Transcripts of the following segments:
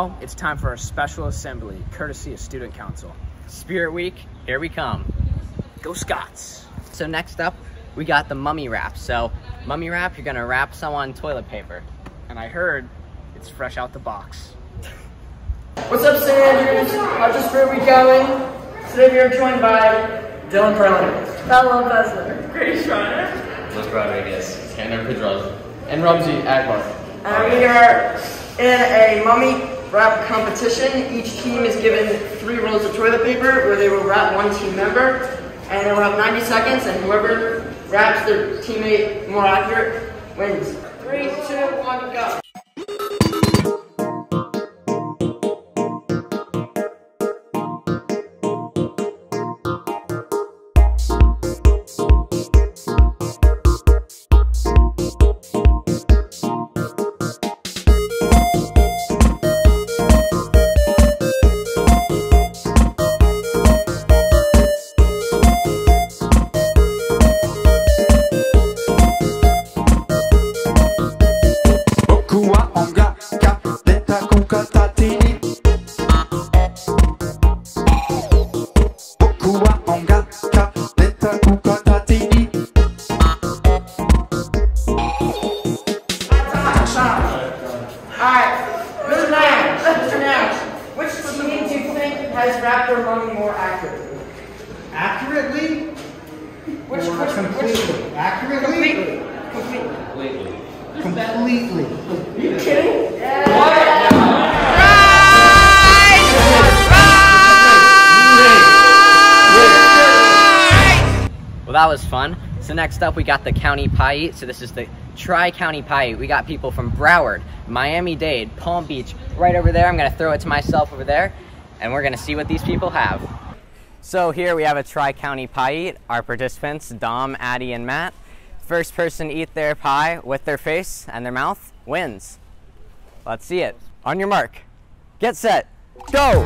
now it's time for our special assembly, courtesy of Student Council. Spirit Week, here we come. Go Scots! So next up, we got the mummy wrap. So mummy wrap, you're gonna wrap someone toilet paper. And I heard it's fresh out the box. What's up, St. Andrews? How's your Spirit Week going? Today we are joined by Dylan Perlin, Paolo Besler, Grace Schreiner, Luke Rodriguez, Tanner Pedroza, and Ramsey Akbar. And we are in a mummy wrap competition. Each team is given 3 rolls of toilet paper where they will wrap one team member, and they will have 90 seconds, and whoever wraps their teammate more accurate wins. 3, 2, 1, go. Has wrapped their mummy more accurately? Accurately? Which completely? Accurately? Completely. Completely. Are you kidding? Yeah. Well, that was fun. So next up, we got the county pie eat. So this is the Tri-County Pie Eat. We got people from Broward, Miami-Dade, Palm Beach, right over there. I'm gonna throw it to myself over there, and we're gonna see what these people have. So here we have a Tri-County Pie Eat. Our participants, Dom, Addie, and Matt. First person to eat their pie with their face and their mouth wins. Let's see it. On your mark, get set, go!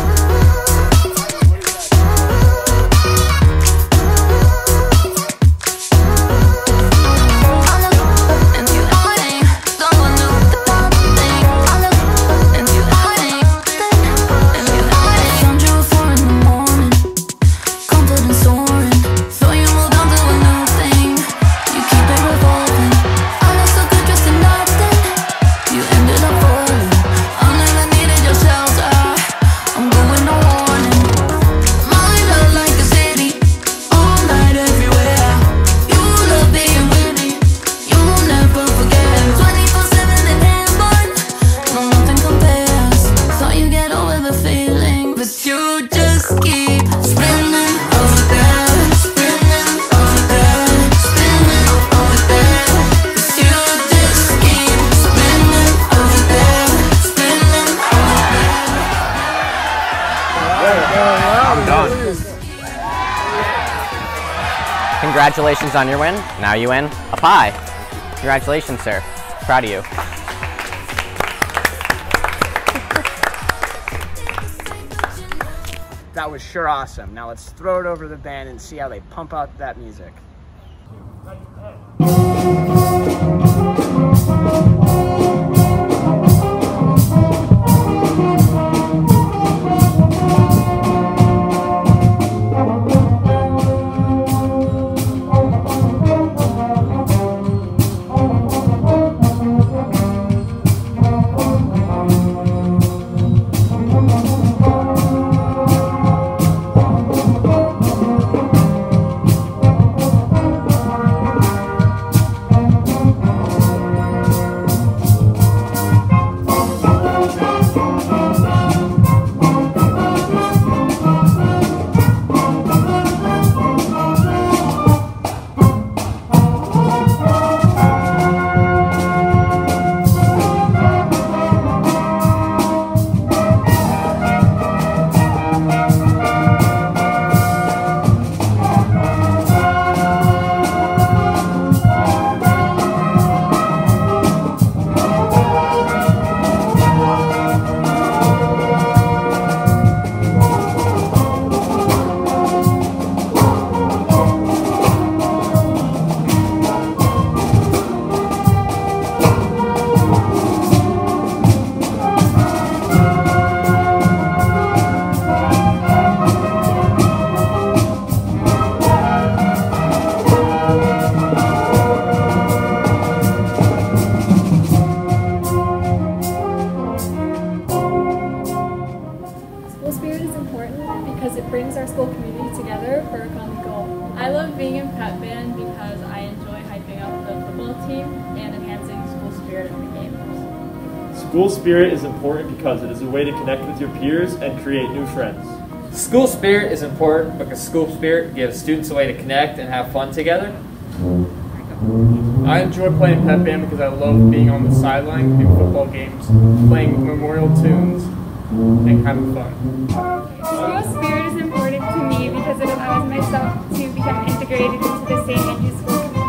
I'm done. Congratulations on your win. Now you win a pie. Congratulations, sir. Proud of you. That was sure awesome. Now let's throw it over to the band and see how they pump out that music. School spirit is important because it is a way to connect with your peers and create new friends. School spirit is important because school spirit gives students a way to connect and have fun together. I enjoy playing pep band because I love being on the sideline, doing football games, playing memorial tunes, and having fun. School spirit is important to me because it allows myself to become integrated into the St. Andrews School community.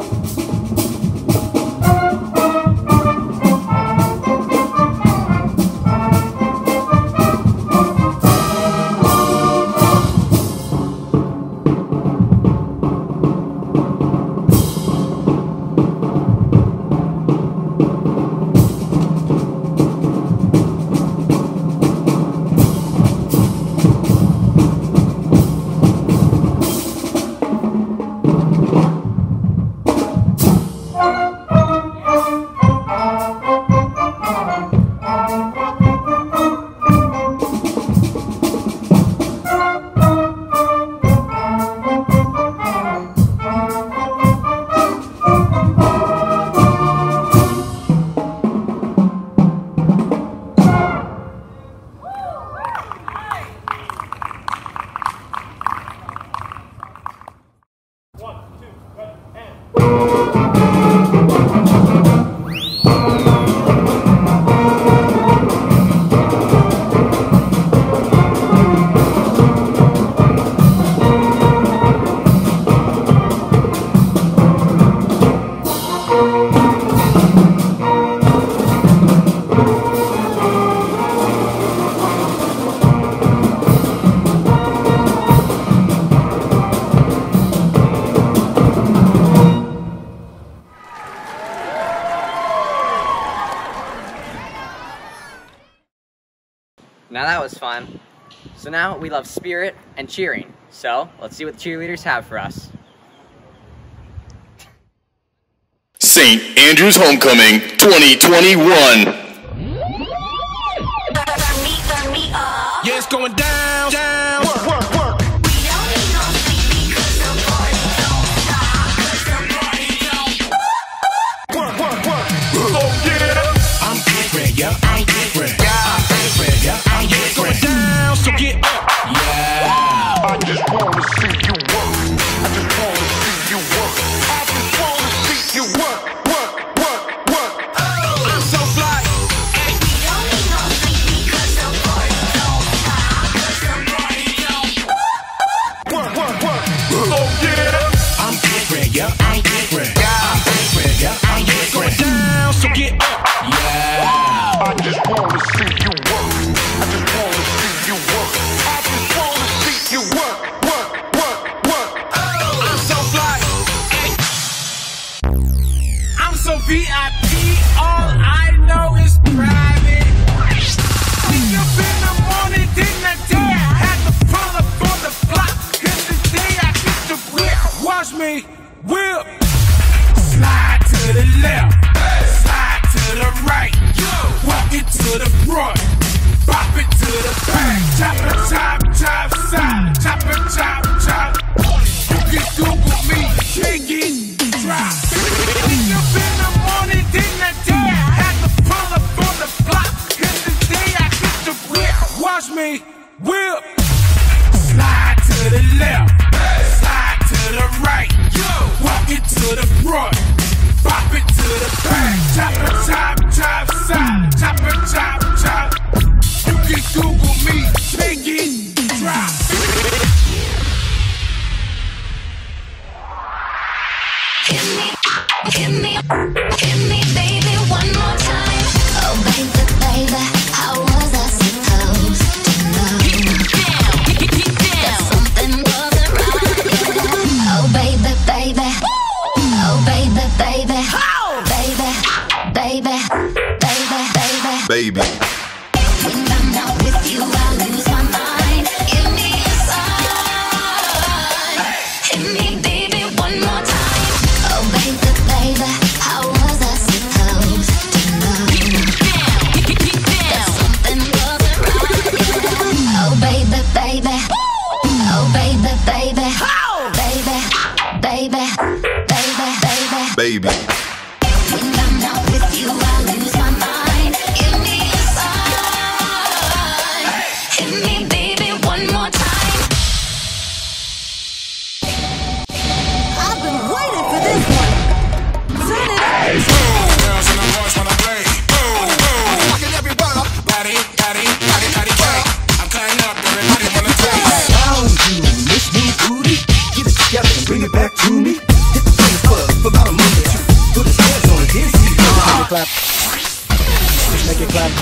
Now that was fun. So now we love spirit and cheering. So let's see what the cheerleaders have for us. St. Andrews Homecoming 2021. Yeah, it's going down, down. Work, work, work. We don't need no sleep because the party don't stop. Cause the party don't. Work, work, work. Oh yeah. I'm different, yeah. I'm different. Yeah, I'm different, yeah. I'm different. It's going down, so get up. Yeah. I just wanna see you work. I just wanna see you work. I just wanna see you work, work, work, work. Oh, I'm so fly. Hey. We don't need no sleep because the party don't stop. Cause the party don't. Work, work, work. Oh yeah. I'm different, yeah. I'm different. Yeah, I'm different, yeah. I'm different. It's going down, so get up. Yeah. I just wanna see you work. I just wanna see you work. I just wanna see you work, work, work, work. Oh, I'm so fly. Hey. I'm so VIP. All I know is private. Wake up in the morning, didn't I tell you? Had to pull up on the block. 'Cause today I get the whip. Watch me whip. Slide to the left. Slide to the right. Walk it to the front. Pop it to the back. Chop it, chop, chop, side. Chop it, chop, chop. You can Google me. Take it, drop. Wake up in the morning, didn't I tell you? Had to pull up on the block. 'Cause today I get the whip. Watch me whip. Slide to the left. Slide to the right. Walk it to the front. Pop it to the back. Chop it, chop, chop, side. Chop it, chop, chop. You can Google me. Take it, drop. Hit me, baby, one more time. Oh, baby, baby, how was I supposed to know that something wasn't right? Yeah. Oh, baby, baby, oh, baby, baby, baby, baby, baby, Baby. When I'm not with you, I lose my mind. Give me a sign. Hit me, baby, one more time. Oh, baby, baby, how was I supposed to know that something wasn't right? Yeah. Oh, baby, baby, oh, baby, baby, baby, baby, baby, Baby. When I'm not with you, I lose my mind. Give Make it clap.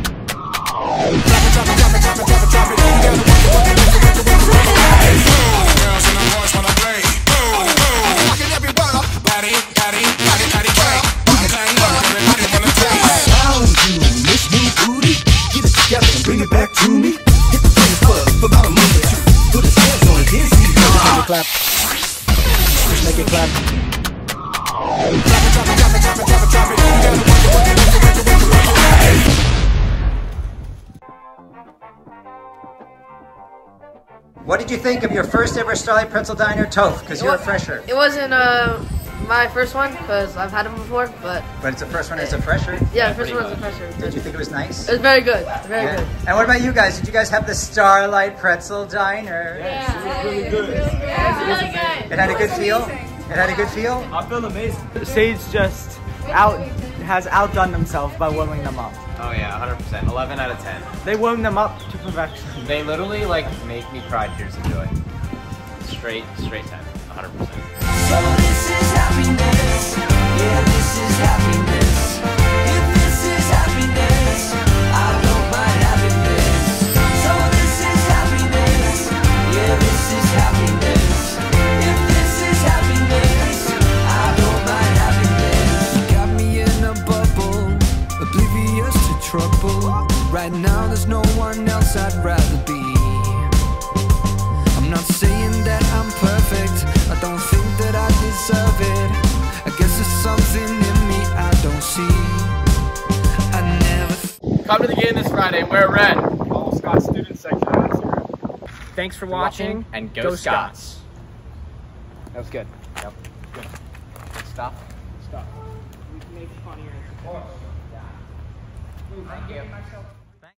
Bring it back to me. Hit the dance club for about a month or two. Put his hands on it, then see you. Make it clap. Make it clap. What did you think of your first ever Starlight Pretzel Diner, Toph? Because you're a fresher. It wasn't my first one because I've had them before, but it's the first one as a fresher? Yeah, the first one was a fresher. Did you think it was nice? It was very good. Very good. And what about you guys? Did you guys have the Starlight Pretzel Diner? Yeah, it was really good. It was really good. It had a good feel? It had a good feel? I feel amazing. Sage just has outdone themselves by warming them up. Oh yeah, 100%. 11 out of 10. They warm them up to perfection. They literally like make me cry tears of joy. Straight 10. 100%. So this is happiness. Yeah, this is happiness. If this is happiness, I don't mind having this. So this is happiness. Yeah, this is happiness. If this is happiness, I don't mind having this. You got me in a bubble, oblivious to trouble. Right now there's no one else I'd rather be. I'm not saying that I'm perfect. I don't think that I deserve it. I guess there's something in me I don't see. I never. Come to the game this Friday. Wear red. All Scott student section. Thanks for watching. And go Scots. That was good. Yep. Good. Stop. Stop. We can make funnier. Thank you.